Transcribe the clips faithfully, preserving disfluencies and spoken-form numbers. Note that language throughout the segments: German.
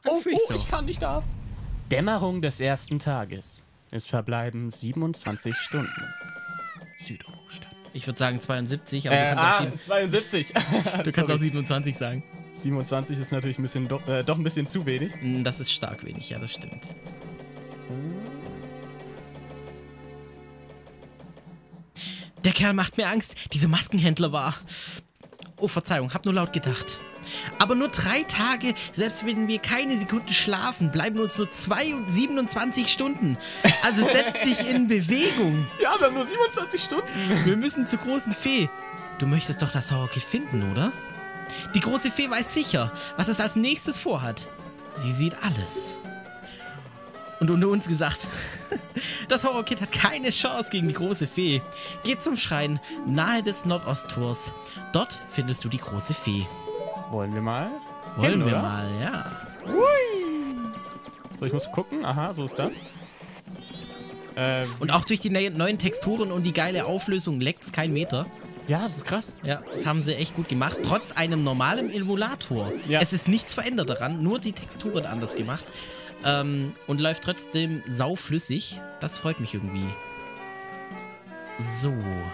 Oh, fühl ich oh so. ich kann, ich darf. Dämmerung des ersten Tages. Es verbleiben siebenundzwanzig Stunden. Südeurostadt. Ich würde sagen zweiundsiebzig, aber Äh, du kannst, ah, auch, sieben, zweiundsiebzig. du kannst auch siebenundzwanzig sagen. siebenundzwanzig ist natürlich ein bisschen, doch, äh, doch ein bisschen zu wenig. Mm, Das ist stark wenig, ja, das stimmt. Der Kerl macht mir Angst. Diese Maskenhändler war... Oh, Verzeihung, hab nur laut gedacht. Aber nur drei Tage, selbst wenn wir keine Sekunden schlafen, bleiben uns nur zwei und siebenundzwanzig Stunden. Also setz dich in Bewegung. Ja, wir haben nur siebenundzwanzig Stunden. Wir müssen zur großen Fee. Du möchtest doch das Sauerkind finden, oder? Die große Fee weiß sicher, was es als nächstes vorhat. Sie sieht alles. Und unter uns gesagt, das Horrorkid hat keine Chance gegen die große Fee. Geh zum Schrein nahe des Nordosttors. Dort findest du die große Fee. Wollen wir mal? Wollen Hin, wir oder? mal, ja. So, ich muss gucken. Aha, so ist das. Äh, Und auch durch die ne neuen Texturen und die geile Auflösung leckt's kein Meter. ja, das ist krass. Ja, das haben sie echt gut gemacht. Trotz einem normalen Emulator. Ja. Es ist nichts verändert daran, nur die Texturen anders gemacht. Ähm, und läuft trotzdem sauflüssig. Das freut mich irgendwie. So.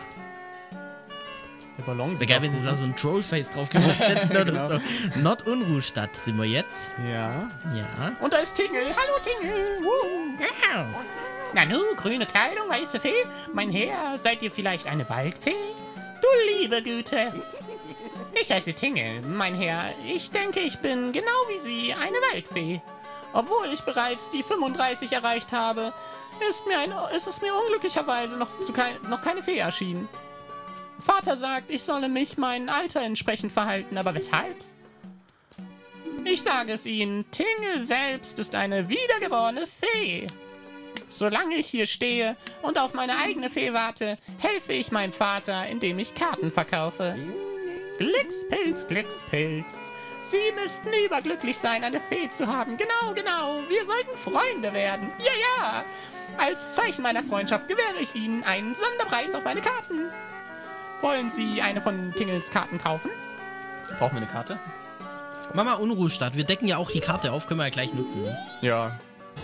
Der Ballon Wäre sieht geil, auch wenn sie gut da aus. so ein Trollface drauf gemacht hätten oder Genau. so. Nordunruhstadt sind wir jetzt. Ja. Ja. Und da ist Tingle. Hallo, Tingle. Woo. Nanu, grüne Kleidung, weiße Fee. Mein Herr, seid ihr vielleicht eine Waldfee? Du liebe Güte. Ich heiße Tingle, mein Herr. Ich denke, ich bin genau wie Sie eine Waldfee. Obwohl ich bereits die fünfunddreißig erreicht habe, ist, mir ein, ist es mir unglücklicherweise noch, zu kein, noch keine Fee erschienen. Vater sagt, ich solle mich meinem Alter entsprechend verhalten, aber weshalb? Ich sage es Ihnen, Tingle selbst ist eine wiedergeborene Fee. Solange ich hier stehe und auf meine eigene Fee warte, helfe ich meinem Vater, indem ich Karten verkaufe. Glückspilz, Glückspilz. Sie müssten überglücklich sein, eine Fee zu haben. Genau, genau. Wir sollten Freunde werden. Ja, ja. Als Zeichen meiner Freundschaft gewähre ich Ihnen einen Sonderpreis auf meine Karten. Wollen Sie eine von Tingles Karten kaufen? Brauchen wir eine Karte? Mama Unruhestadt, wir decken ja auch die Karte auf, können wir ja gleich nutzen. Ne? Ja.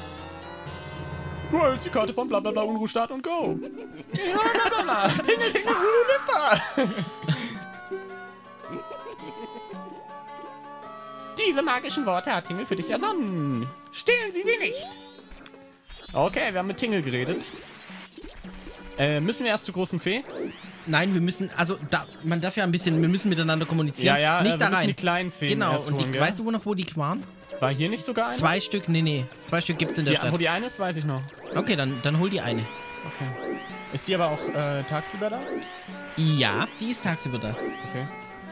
Du hältst die Karte von blablabla Unruhestadt und go. Ja, blablabla. Tingle, Tingle, Ruhe, Diese magischen Worte hat Tingle für dich ersonnen. Stehlen Sie sie nicht. Okay, wir haben mit Tingle geredet. Äh, müssen wir erst zur großen Fee? Nein, wir müssen, also da, man darf ja ein bisschen, wir müssen miteinander kommunizieren. Ja, ja, nicht äh, da wir müssen rein. die kleinen Feen Genau, erst und die, holen, gell? weißt du wo noch, wo die waren? War hier nicht sogar eine? Zwei Stück, nee, nee. Zwei Stück gibt's in der Die, Stadt. wo die eine ist, weiß ich noch. Okay, dann, dann hol die eine. Okay. Ist die aber auch äh, tagsüber da? Ja, die ist tagsüber da. Okay.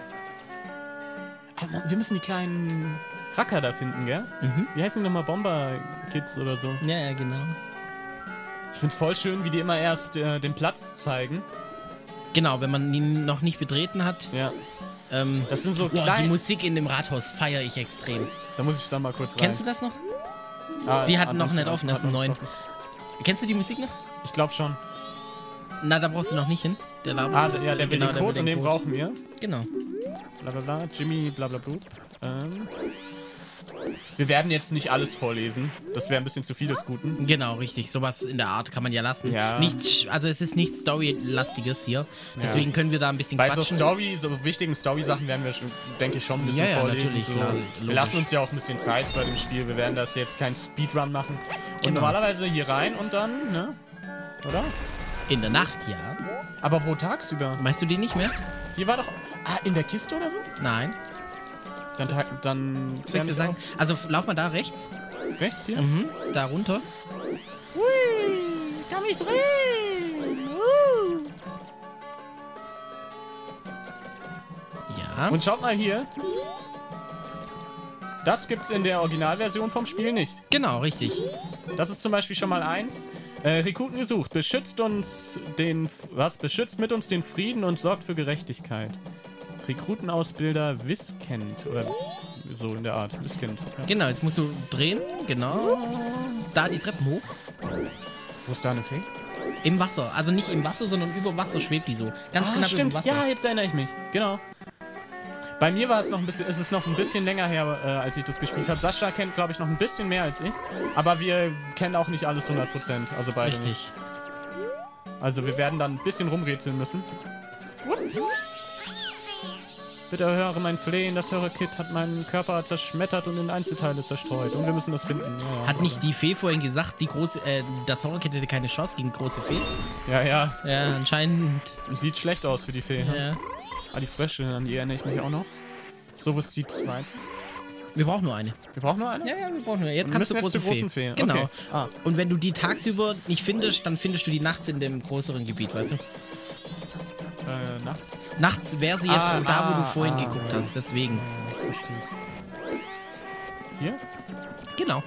Aber wir müssen die kleinen Racker da finden, gell? Mhm. Wie heißen die nochmal? Bomber-Kids oder so? Ja, ja, genau. Ich find's voll schön, wie die immer erst äh, den Platz zeigen. Genau, wenn man ihn noch nicht betreten hat. Ja. Ähm, Das sind so boah, klein- die Musik in dem Rathaus feiere ich extrem. Da muss ich dann mal kurz rein. Kennst du das noch? Ah, Die hatten hat noch nicht offen, das ist ein hat noch neuen. nicht offen. Kennst du die Musik noch? Ich glaube schon. Na, da brauchst du noch nicht hin. Der Laber. Ah, ja, der will genau, den der Code und den Code. brauchen wir. Genau. Blablabla, Jimmy, blablabla. Ähm. Wir werden jetzt nicht alles vorlesen. Das wäre ein bisschen zu viel des Guten. Genau, richtig. Sowas in der Art kann man ja lassen. Ja. Nicht, also es ist nichts Story-lastiges hier. Deswegen können wir da ein bisschen Bei so quatschen. Story, so wichtigen Story-Sachen werden wir, schon, denke ich, schon ein bisschen Ja, ja, vorlesen. natürlich, so. klar, Wir logisch. lassen uns ja auch ein bisschen Zeit bei dem Spiel. Wir werden das jetzt kein Speedrun machen. Und Genau. normalerweise hier rein und dann, ne? Oder? In der Nacht, ja. Aber wo tagsüber? Weißt du die nicht mehr? Hier war doch... Ah, in der Kiste oder so? Nein. Dann... ta- dann Soll ich dir sagen? Also lauf mal da rechts. auf. Rechts hier? Mhm. Da runter. Hui, kann mich drehen. Uh. Ja. Und schaut mal hier. Das gibt's in der Originalversion vom Spiel nicht. Genau, richtig. Das ist zum Beispiel schon mal eins. Äh, Rekruten gesucht. Beschützt uns den... Was? Beschützt mit uns den Frieden und sorgt für Gerechtigkeit. Rekrutenausbilder Wiskent. Oder so in der Art. Wiskent. Ja. Genau, jetzt musst du drehen. Genau. Da die Treppen hoch. Wo ist da eine Fee? Im Wasser. Also nicht im Wasser, sondern über Wasser schwebt die so. Ganz Ah, knapp stimmt. über Wasser. Ja, jetzt erinnere ich mich. Genau. Bei mir war es noch ein bisschen, ist es noch ein bisschen länger her, äh, als ich das gespielt habe. Sascha kennt, glaube ich, noch ein bisschen mehr als ich. Aber wir kennen auch nicht alles hundert Prozent. Also beide Richtig. nicht. Also wir werden dann ein bisschen rumrätseln müssen. Ups. Bitte höre mein Flehen, das Horror-Kit hat meinen Körper zerschmettert und in Einzelteile zerstreut. Und wir müssen das finden. Ja, Hat nicht die Fee vorhin gesagt, die große, äh, das Horror-Kit hätte keine Chance gegen die große Fee? Ja, ja. Ja, anscheinend. Sieht schlecht aus für die Fee. Ne? Ja. Ah, die Frösche, an die erinnere ich mich auch noch. So, wo ist die zweite? Wir brauchen nur eine. Wir brauchen nur eine? Ja, ja, wir brauchen nur eine. Jetzt Wir kannst du müssen große jetzt zur Fee. großen Fee. Genau. Okay. Ah. Und wenn du die tagsüber nicht findest, dann findest du die nachts in dem größeren Gebiet, weißt du? Äh, nachts? Nachts wäre sie jetzt Ah, da, wo ah, du vorhin ah, geguckt ja. hast, deswegen. Ich versteh's. Hier? Genau.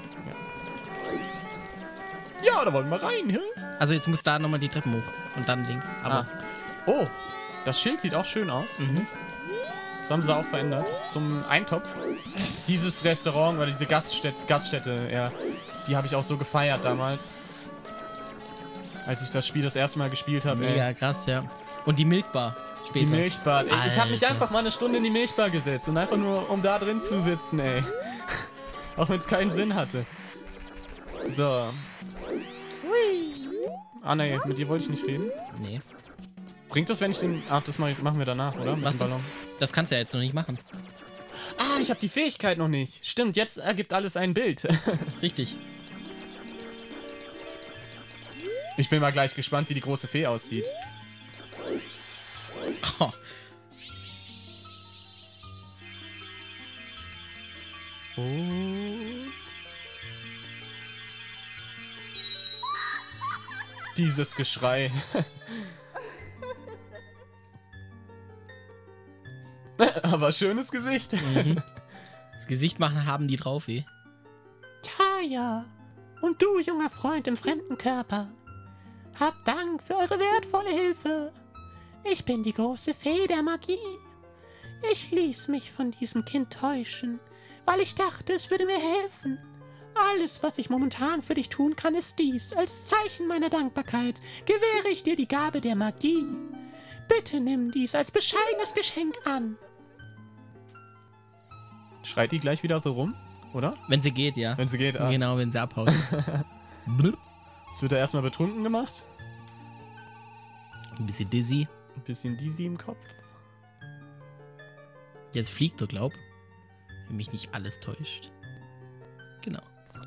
Ja, da wollen wir rein, hä? Also jetzt muss da nochmal die Treppen hoch und dann links. Aber Ah. Oh, das Schild sieht auch schön aus. mhm. Das haben sie auch verändert. Zum Eintopf. Dieses Restaurant oder diese Gaststätte, Gaststätte ja, die habe ich auch so gefeiert damals. Als ich das Spiel das erste Mal gespielt habe. Mega krass, ja. Und die Milkbar später. Die Milchbar. Ey, ich habe mich Alter. einfach mal eine Stunde in die Milchbar gesetzt und einfach nur, um da drin zu sitzen, ey. Auch wenn es keinen Sinn hatte. So. Ah, ne, mit dir wollte ich nicht reden. Nee. Bringt das, wenn ich den... Ach, das mach ich, machen wir danach, oder? Mit Was dem denn? Ballon. Das kannst du ja jetzt noch nicht machen. Ah, ich habe die Fähigkeit noch nicht. Stimmt, jetzt ergibt alles ein Bild. Richtig. Ich bin mal gleich gespannt, wie die große Fee aussieht. Oh. Oh. Dieses Geschrei. Aber schönes Gesicht. Mhm. Das Gesicht machen haben die drauf, eh. Tja, und du, junger Freund im fremden Körper, habt Dank für eure wertvolle Hilfe. Ich bin die große Fee der Magie. Ich ließ mich von diesem Kind täuschen, weil ich dachte, es würde mir helfen. Alles, was ich momentan für dich tun kann, ist dies. Als Zeichen meiner Dankbarkeit gewähre ich dir die Gabe der Magie. Bitte nimm dies als bescheidenes Geschenk an. Schreit die gleich wieder so rum, oder? Wenn sie geht, ja. Wenn sie geht, ah. Genau, wenn sie abhaut. Blub. Es wird da erstmal betrunken gemacht. Ein bisschen dizzy. Ein bisschen dizzy im Kopf. Jetzt fliegt er, glaub. Wenn mich nicht alles täuscht. Genau.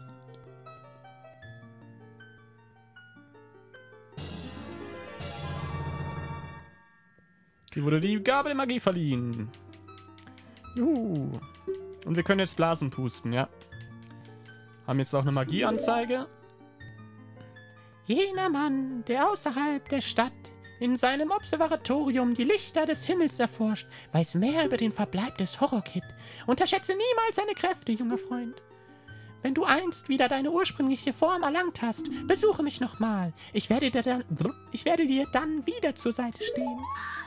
Die wurde die Gabe der Magie verliehen. Juhu. Und wir können jetzt Blasen pusten, ja. Haben jetzt auch eine Magieanzeige. Jener Mann, der außerhalb der Stadt in seinem Observatorium die Lichter des Himmels erforscht, weiß mehr über den Verbleib des Horror-Kit. Unterschätze niemals seine Kräfte, junger Freund. Wenn du einst wieder deine ursprüngliche Form erlangt hast, besuche mich nochmal. Ich werde dir dann, ich werde dir dann wieder zur Seite stehen.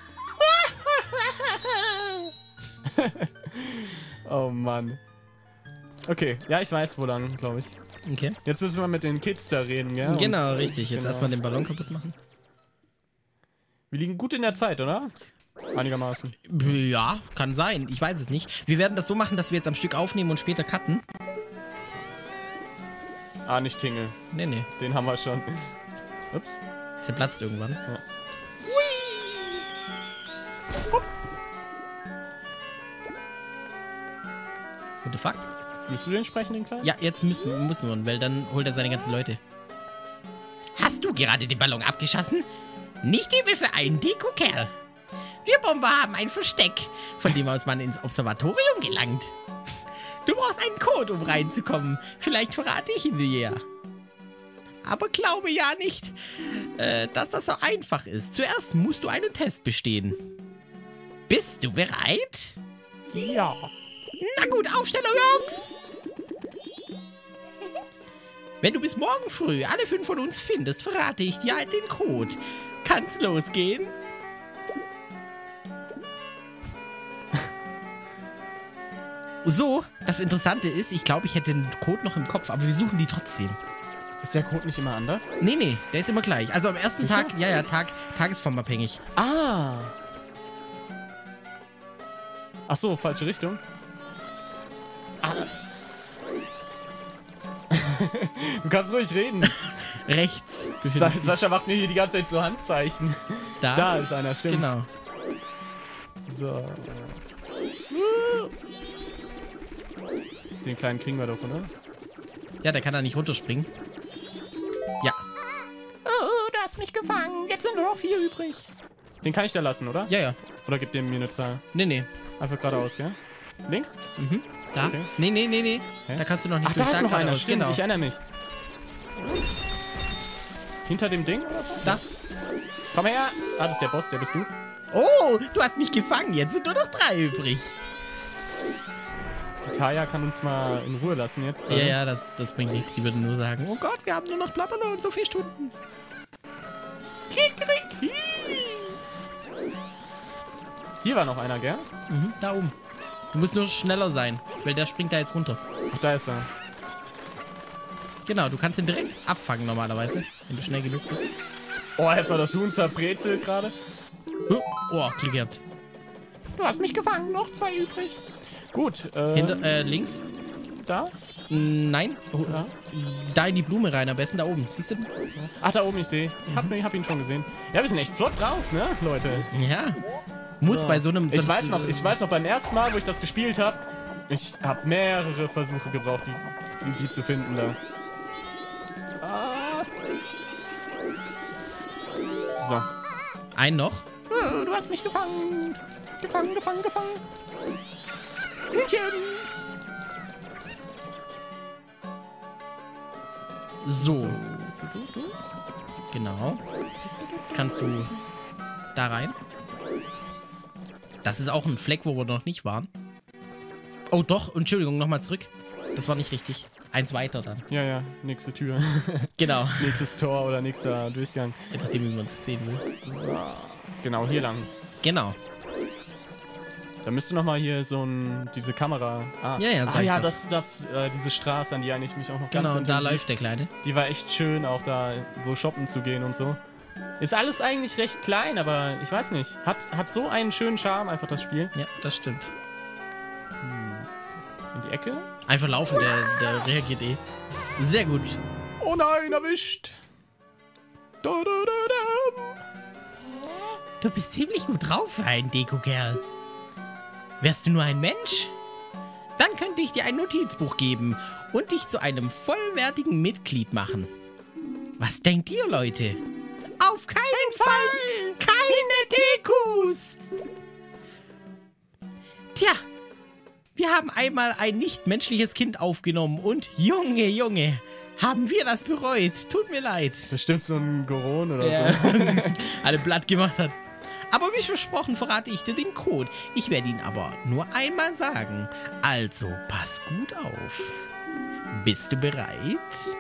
Oh Mann. Okay, ja, ich weiß, wo lang, glaube ich. Okay. Jetzt müssen wir mit den Kids da reden, gell? Genau, Und, richtig. Jetzt genau. erstmal den Ballon kaputt machen. Wir liegen gut in der Zeit, oder? Einigermaßen. Ja, kann sein. Ich weiß es nicht. Wir werden das so machen, dass wir jetzt am Stück aufnehmen und später cutten. Ah, nicht Tingle. Nee, nee. Den haben wir schon. Ups. Zerplatzt irgendwann. Ja. What the fuck? Willst du den sprechen, den Kleinen? Ja, jetzt müssen, müssen wir, weil dann holt er seine ganzen Leute. Hast du gerade den Ballon abgeschossen? Nicht übel für einen Deko-Kerl. Wir Bomber haben ein Versteck, von dem aus man ins Observatorium gelangt. Du brauchst einen Code, um reinzukommen. Vielleicht verrate ich ihn dir ja. Aber glaube ja nicht, äh, dass das so einfach ist. Zuerst musst du einen Test bestehen. Bist du bereit? Ja. Na gut, Aufstellung, Jungs! Wenn du bis morgen früh alle fünf von uns findest, verrate ich dir den Code. Kann's losgehen? So, das Interessante ist, ich glaube, ich hätte den Code noch im Kopf, aber wir suchen die trotzdem. Ist der Code nicht immer anders? Nee, nee, der ist immer gleich. Also am ersten Sicher? Tag, ja, ja, Tag, tagesformabhängig. Ah. Ach so, falsche Richtung. Ah. Du kannst ruhig reden. Rechts Sa befindet sich. Sascha macht mir hier die ganze Zeit so Handzeichen. Da? Da ist einer, stimmt. Genau. So. Den kleinen kriegen wir doch, oder? Ja, der kann da nicht runterspringen. Ja. Oh, du hast mich gefangen. Jetzt sind nur noch vier übrig. Den kann ich da lassen, oder? Ja, ja. Oder gibt der mir eine Zahl? Nee, nee. Einfach geradeaus, gell? Links? Mhm. Da? Okay. Nee, nee, nee, nee. Hä? Da kannst du noch nicht Ach, da ist noch einer. geradeaus. Stimmt, Genau. ich erinnere mich. Hinter dem Ding oder so? Da. Komm her! Ah, das ist der Boss, der bist du. Oh, du hast mich gefangen. Jetzt sind nur noch drei übrig. Taya kann uns mal in Ruhe lassen jetzt. Ja, ja, das, das bringt nichts. Die würden nur sagen, oh Gott, wir haben nur noch blablabla und so viele Stunden. Kikeriki. Hier war noch einer, gell? Mhm, da oben. Du musst nur schneller sein, weil der springt da jetzt runter. Ach, da ist er. Genau, du kannst ihn direkt abfangen normalerweise, wenn du schnell genug bist. Oh, erstmal das Huhn zerbrezelt gerade. Oh, oh, Glück gehabt. Du hast mich gefangen. Noch zwei übrig. Gut, äh, Hinter, äh, links. da? Nein. Oh, Ja. Da in die Blume rein, am besten da oben. Siehst du? Ach, da oben, ich sehe. Ich hab, ich hab ihn schon gesehen. Ja, wir sind echt flott drauf, ne, Leute? Ja. Muss Ja. bei so einem... So Ich weiß noch, ich weiß noch beim ersten Mal, wo ich das gespielt habe, ich habe mehrere Versuche gebraucht, die, die, die zu finden da. Ah. So. Ein noch. Oh, du hast mich gefangen. Gefangen, gefangen, gefangen. Hühnchen. So. Genau. Jetzt kannst du da rein. Das ist auch ein Fleck, wo wir noch nicht waren. Oh doch, Entschuldigung, nochmal zurück. Das war nicht richtig. Eins weiter dann. Ja, ja, nächste Tür. Genau. Nächstes Tor oder nächster Durchgang. Je nachdem, wie man es sehen will. So. Genau, hier lang. Genau. Da müsste noch mal hier so ein, diese Kamera. Ah, Ja, ja, ah, sag ich ja, doch. das, das, äh, diese Straße, an die erinnere ich mich auch noch ganz Genau, und da intensiv. läuft der Kleine. Die war echt schön, auch da so shoppen zu gehen und so. Ist alles eigentlich recht klein, aber ich weiß nicht. Hat, hat so einen schönen Charme, einfach das Spiel. Ja, das stimmt. In die Ecke. Einfach laufen, der, der reagiert eh. Sehr gut. Oh nein, erwischt. Da, da, da, da. Du bist ziemlich gut drauf für einen Deko-Kerl. Wärst du nur ein Mensch? Dann könnte ich dir ein Notizbuch geben und dich zu einem vollwertigen Mitglied machen. Was denkt ihr, Leute? Auf keinen Fall! Keine Dekus! Tja, wir haben einmal ein nichtmenschliches Kind aufgenommen und Junge, Junge, haben wir das bereut. Tut mir leid. Bestimmt so ein Goron oder Ja. so. Alle Blatt gemacht hat. Aber wie versprochen verrate ich dir den Code. Ich werde ihn aber nur einmal sagen. Also pass gut auf. Bist du bereit?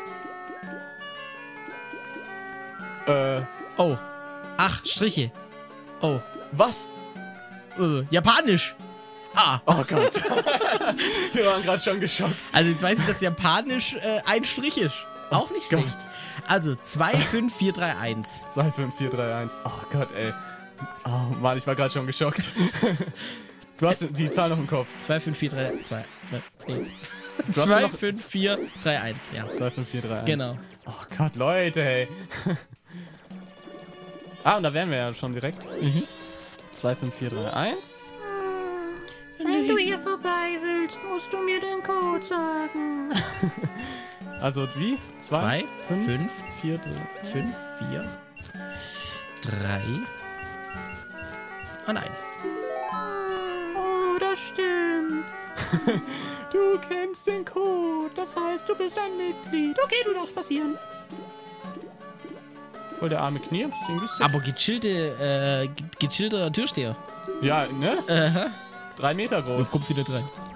Äh, Oh. Ach, Striche. Oh. was? Äh, Japanisch. Ah. Oh Gott. Wir waren gerade schon geschockt. Also jetzt weiß ich, dass Japanisch äh, ein Strich ist. Auch nicht Gott. schlecht. Also zwei fünf vier drei eins. zwei fünf vier drei eins. Oh Gott, ey. Oh Mann, ich war gerade schon geschockt. Du hast die Zahl noch im Kopf. zwei fünf vier drei zwei. Nee. hast sie zwei noch- fünf vier drei eins, ja. zwei fünf vier drei eins. Genau. Oh Gott, Leute, ey. Ah, und da wären wir ja schon direkt. Mhm. zwei fünf vier drei eins. Wenn du hier vorbei willst, musst du mir den Code sagen. Also wie? zwei fünf vier, fünf vier drei und eins. Oh, das stimmt. Du kennst den Code. Das heißt, du bist ein Mitglied. Okay, du darfst passieren. Voll der arme Knie. Bisschen lustig. Aber gechillte, äh, ge- gechillter Türsteher. Ja, ne? Aha. Drei Meter Du groß. kommst wieder rein.